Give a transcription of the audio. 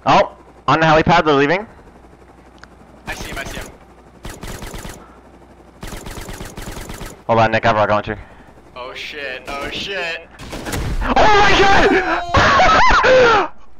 Oh, on the helipad, they're leaving. I see him, I see him. Hold on, Nick, I have a rocket launcher. Oh shit, oh shit. Oh my god!